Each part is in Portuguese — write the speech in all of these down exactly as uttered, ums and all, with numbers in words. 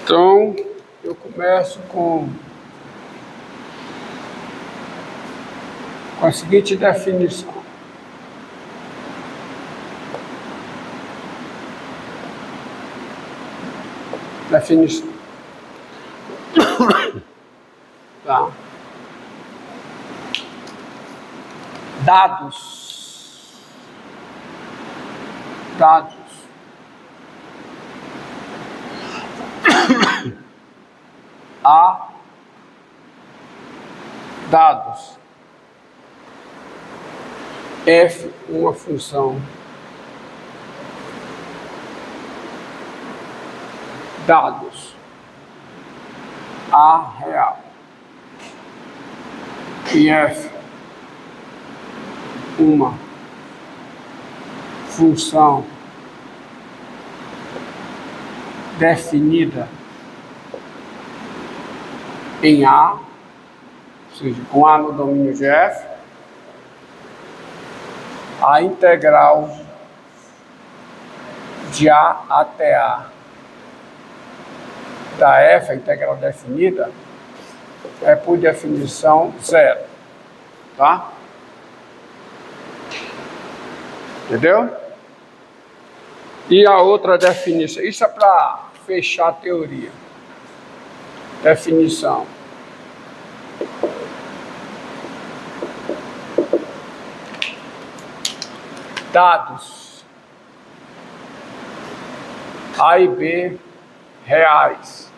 Então, eu começo com, com a seguinte definição. Definição. Tá. Dados. Dados. A dados. F, uma função. Dados. A real. E F, uma função definida em A, ou seja, com A no domínio de F, a integral de A até A da F, a integral definida, é por definição zero, tá? Entendeu? E a outra definição, isso é para fechar a teoria. Definição. Dados A e B reais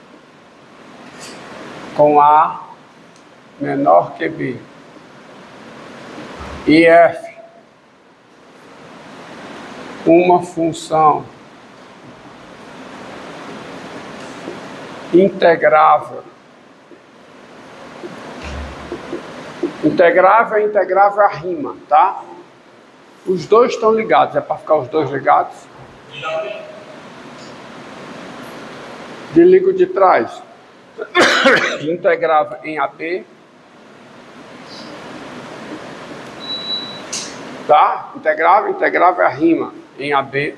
com A menor que B e F uma função integrável. Integrável é integrável a rima, tá? Os dois estão ligados, é para ficar os dois ligados? Desligo de trás. Integrável em A B. Tá? Integrável, integrável é a rima em A B.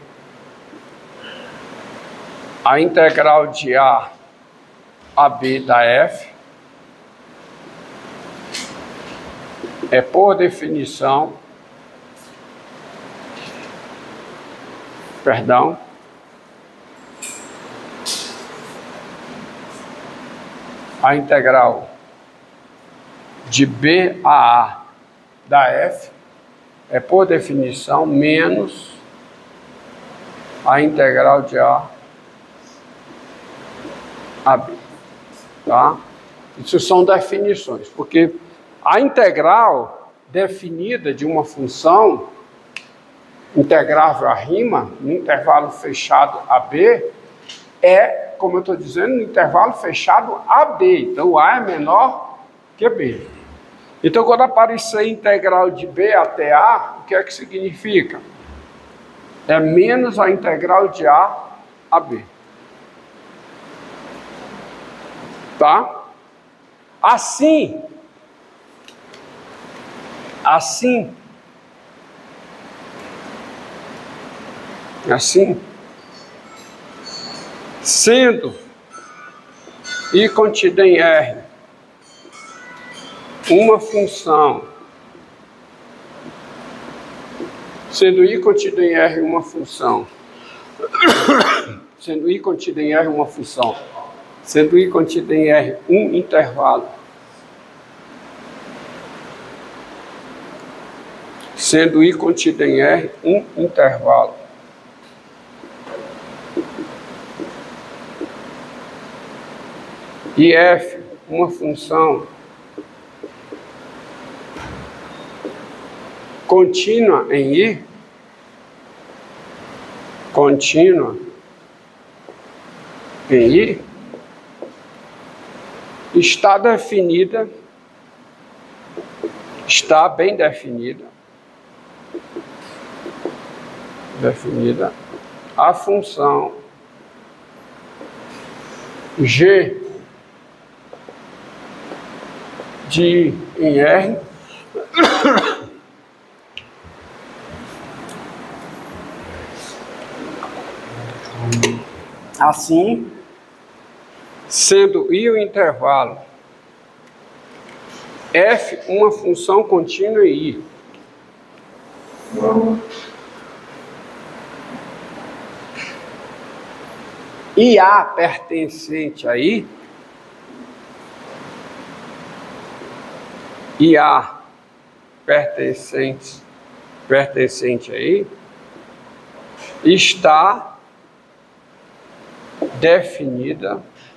A integral de A a B da F é, por definição, perdão, a integral de B a A da F é, por definição, menos a integral de A a B. Tá? Isso são definições, porque a integral definida de uma função integrável a rima, no intervalo fechado A B, é, como eu estou dizendo, no intervalo fechado A B. Então, A é menor que B. Então, quando aparecer integral de B até A, o que é que significa? É menos a integral de A a B. Tá? Assim, assim, assim, sendo I contida em R uma função, sendo I contida em R uma função, sendo I contida em R uma função, sendo I contida em R um intervalo, sendo I contida em R um intervalo, e F uma função contínua em I, contínua em I, está definida, está bem definida, definida a função G de I em R assim sendo I o intervalo, F uma função contínua em I. E A pertencente a I, e A pertencente, pertencente a I, está definida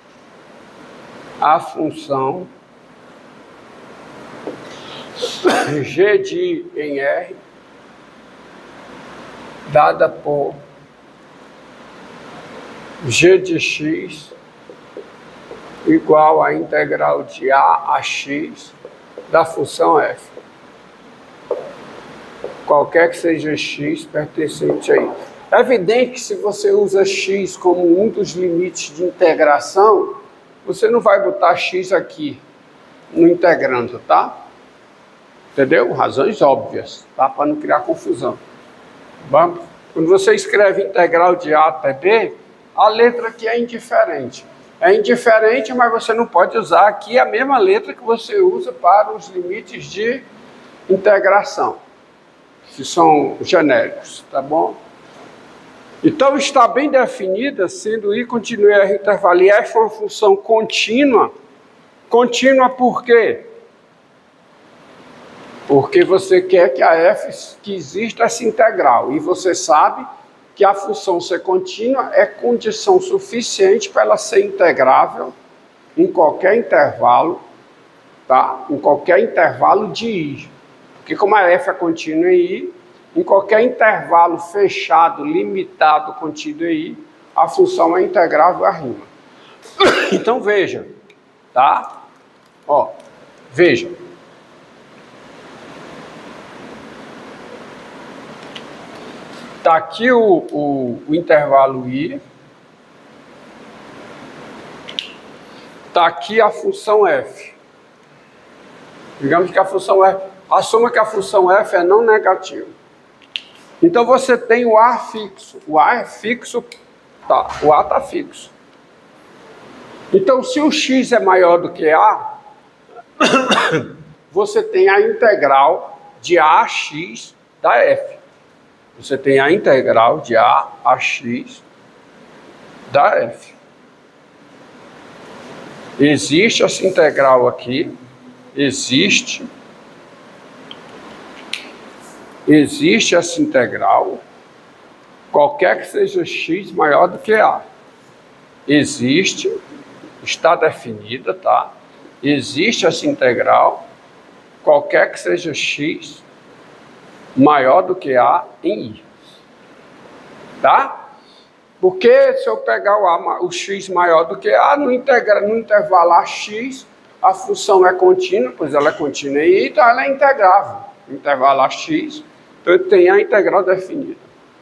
a função G de I em R, dada por G de X igual à integral de A a X da função F. Qualquer que seja X pertencente a I. É evidente que se você usa X como um dos limites de integração, você não vai botar X aqui no integrando, tá? Entendeu? Razões óbvias, tá? Para não criar confusão. Vamos? Quando você escreve integral de A até B, a letra aqui é indiferente. É indiferente, mas você não pode usar aqui a mesma letra que você usa para os limites de integração, que são genéricos, tá bom? Então está bem definida, sendo I continua R intervalo e F é uma função contínua. Contínua por quê? Porque você quer que a F, que exista essa integral, e você sabe que a função ser contínua é condição suficiente para ela ser integrável em qualquer intervalo, tá? Em qualquer intervalo de I. Porque como a F é contínua em I, em qualquer intervalo fechado, limitado, contido em I, a função é integrável à rima. Então veja, tá? Ó, veja. Está aqui o, o, o intervalo I. Está aqui a função F. Digamos que a função F... Assuma que a função F é não negativa. Então você tem o A fixo. O A é fixo. Tá, o A está fixo. Então se o X é maior do que A, você tem a integral de A a X da F. Você tem a integral de A a X da F. Existe essa integral aqui. Existe. Existe essa integral. Qualquer que seja X maior do que A. Existe. Está definida, tá? Existe essa integral. Qualquer que seja X maior do que A em I. Tá? Porque se eu pegar o, A, o X maior do que A, no, integra, no intervalo A X, a função é contínua, pois ela é contínua em I, então ela é integrável. No intervalo A X, então eu tenho a integral definida.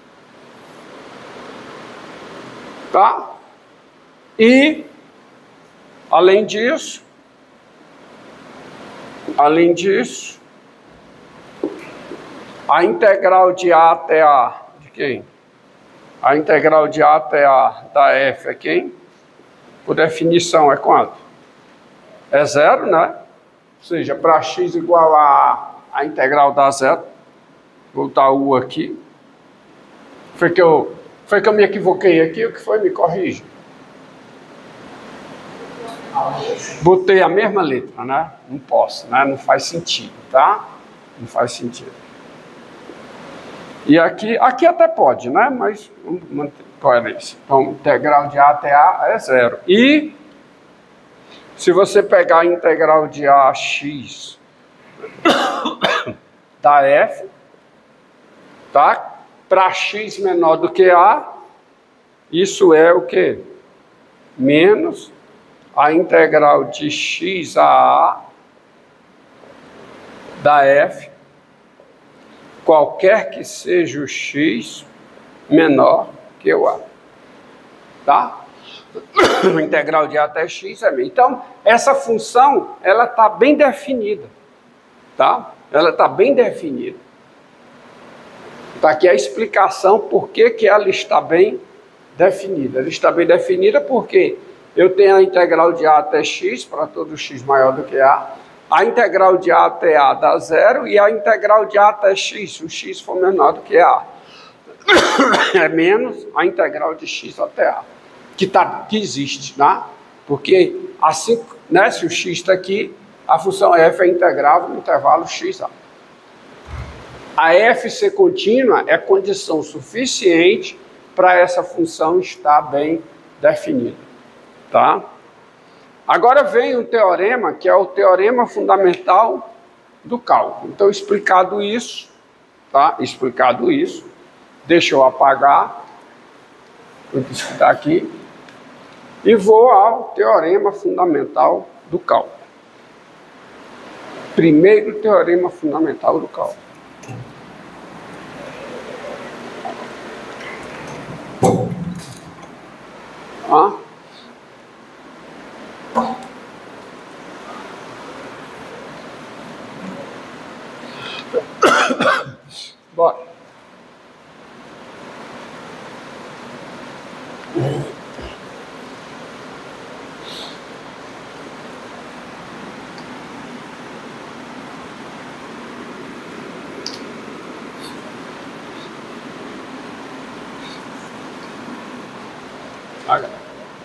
Tá? E, além disso, além disso, a integral de A até A, de quem? A integral de A até A da F é quem? Por definição, é quanto? É zero, né? Ou seja, para x igual a A, a integral dá zero. Vou botar U aqui. Foi que eu, foi que eu me equivoquei aqui, o que foi? Me corrija. Botei a mesma letra, né? Não posso, né? Não faz sentido, tá? Não faz sentido. E aqui, aqui até pode, né? Mas vamos manter coerência. Então, integral de A até A é zero. E se você pegar a integral de A a X da F, tá? Para X menor do que A, isso é o quê? Menos a integral de X a A da F, qualquer que seja o X menor que o A. Tá? O integral de A até X é meio. Então, essa função, ela está bem definida. Tá? Ela está bem definida. Está aqui a explicação por que, que ela está bem definida. Ela está bem definida porque eu tenho a integral de A até x, para todo x maior do que A. A integral de A até A dá zero, e a integral de A até x, se o x for menor do que A. É menos a integral de x até A, que, tá, que existe, né? Porque assim, né, se o x está aqui, a função f é integrável no intervalo xa. A f ser contínua é condição suficiente para essa função estar bem definida, tá? Agora vem um teorema, que é o teorema fundamental do cálculo. Então, explicado isso, tá? Explicado isso, deixa eu apagar, vou discutir aqui, e vou ao teorema fundamental do cálculo. Primeiro teorema fundamental do cálculo. Ah. Bora. Olha.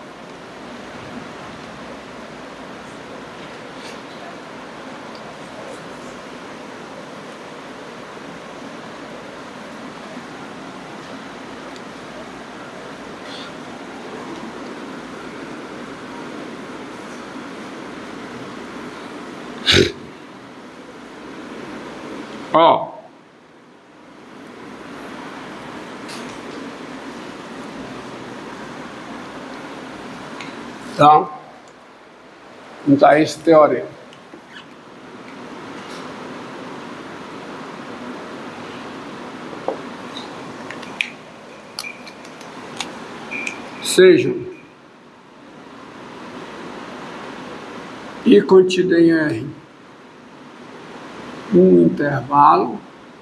Ó. Então, então esse teorema. Sejam I contido em R um intervalo,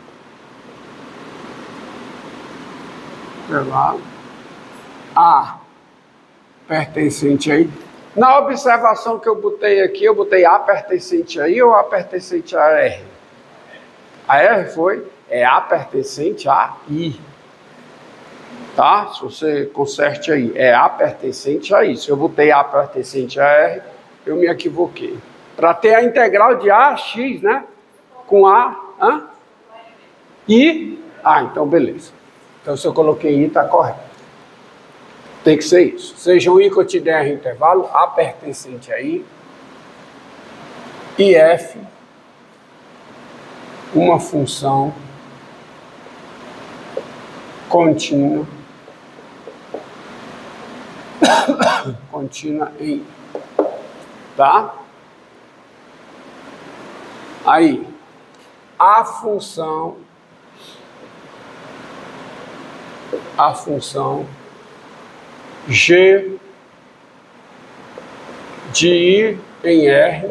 intervalo A pertencente a I. Na observação que eu botei aqui, eu botei A pertencente a I ou A pertencente a R? A R foi? É A pertencente a I. Tá? Se você conserte aí, é A pertencente a I. Se eu botei A pertencente a R, eu me equivoquei. Para ter a integral de A a x, né? Com A, hã? I. Ah, então beleza. Então se eu coloquei I, está correto. Tem que ser isso. Seja um I contido em R intervalo, A pertencente a I, e F, uma função contínua, contínua em I. Tá? Aí, a função, a função G de I em R,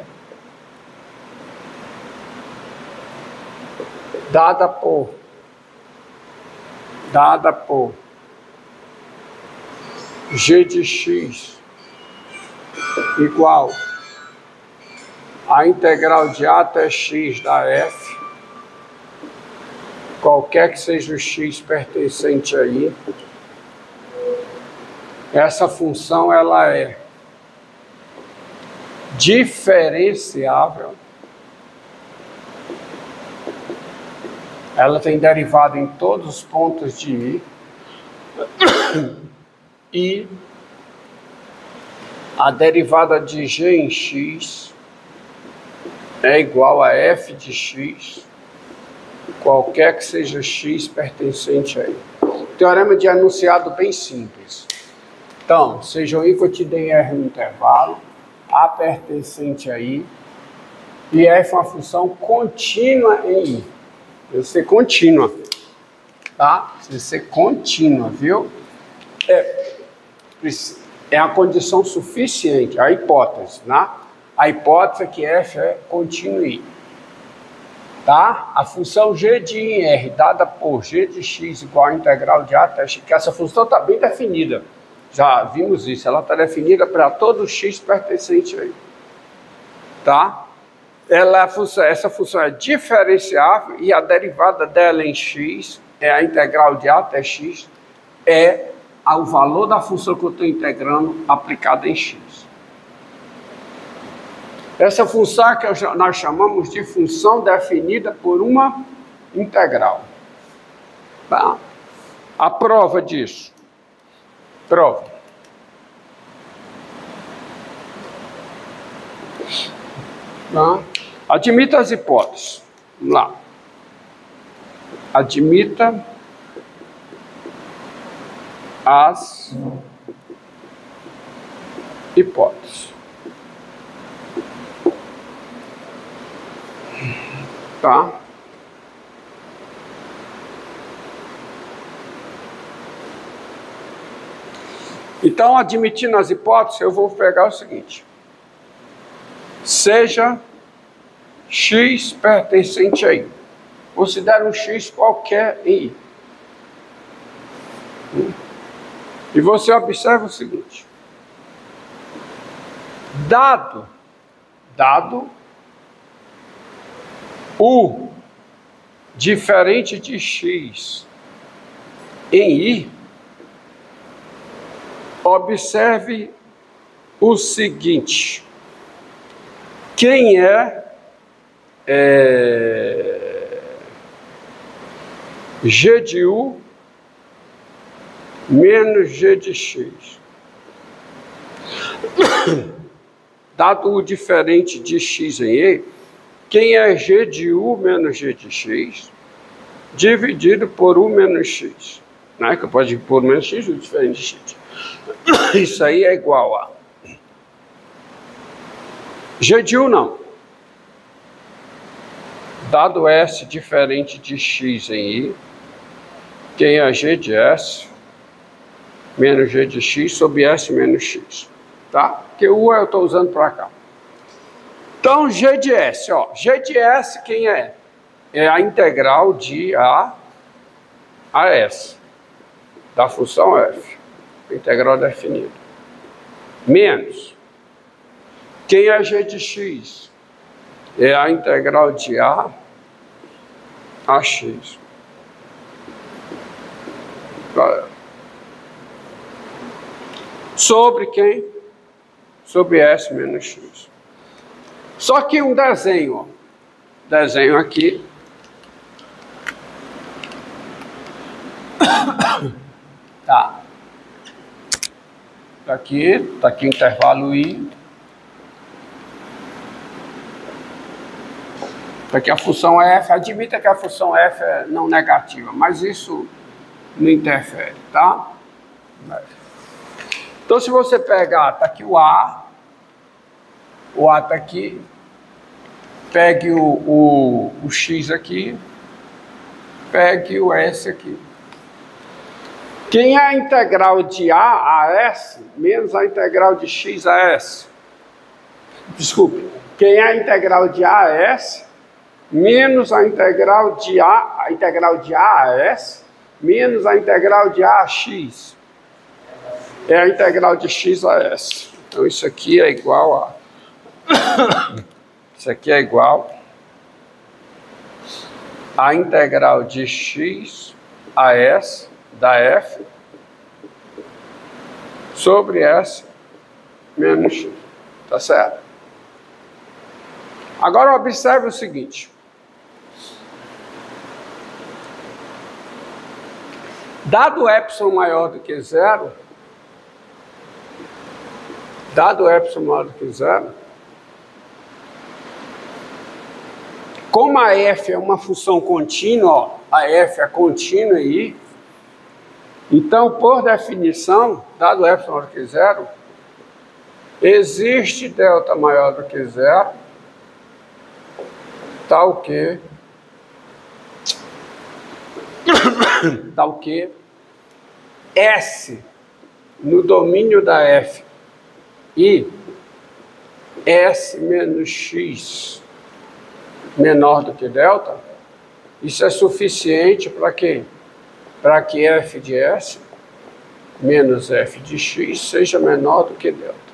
dada por, dada por G de X igual a integral de A até X da F, qualquer que seja o X pertencente a I. Essa função ela é diferenciável, ela tem derivada em todos os pontos de I, e a derivada de G em X é igual a F de X, qualquer que seja X pertencente a I. Teorema de enunciado bem simples. Então, seja o I contido em R no intervalo, A pertencente a I, e F é uma função contínua em I. Deve ser contínua, tá? Deve ser contínua, viu? É, é a condição suficiente, a hipótese, né? A hipótese é que F é contínuo em I. Tá? A função G de I em R, dada por G de X igual a integral de A até X, que essa função está bem definida. Já vimos isso, ela está definida para todo x pertencente a i. Tá? Ela, a função, essa função é diferenciável e a derivada dela em x, é a integral de a até x, é o valor da função que eu estou integrando aplicada em x. Essa função é que nós chamamos de função definida por uma integral. Tá? A prova disso. Prova. Tá? Admita as hipóteses. Vamos lá. Admita as hipóteses. Tá? Então, admitindo as hipóteses, eu vou pegar o seguinte. Seja x pertencente a i. Considere um x qualquer em i. E você observa o seguinte. Dado, dado o diferente de x em i, observe o seguinte. Quem é, é g de u menos g de x? Dado o diferente de x em e, quem é g de u menos g de x dividido por u menos x? Né? Que eu posso dividir por u menos x, o diferente de x. Isso aí é igual a g de u não. Dado S diferente de x em i, quem é g de S menos g de x sobre S menos x. Tá? Porque o U eu estou usando para cá. Então, g de S, ó. G de S quem é? É a integral de A a S da função f. Integral definida. Menos. Quem é g de x? É a integral de A a x. Sobre quem? Sobre S menos x. Só que um desenho, ó. Desenho aqui. Tá. Tá aqui, tá aqui o intervalo i. Tá aqui a função f. Admita que a função f é não negativa, mas isso não interfere, tá? Então, se você pegar, tá aqui o A, o A tá aqui, pegue o, o, o X aqui, pegue o S aqui. Quem é a integral de A a S menos a integral de X a S? Desculpe, quem é a integral de A a S menos a integral de A, a integral de A a S menos a integral de A a X? É a integral de x a s. Então, isso aqui é igual a... Isso aqui é igual a integral de x a s da f sobre s menos x. Tá certo? Agora, observe o seguinte. Dado epsilon maior do que zero, dado epsilon maior do que zero, como a f é uma função contínua, ó, a f é contínua aí, então, por definição, dado epsilon maior do que zero, existe delta maior do que zero, tal que, tal que S no domínio da f e S menos X menor do que delta, isso é suficiente para quê? Para que f de S menos f de x seja menor do que delta.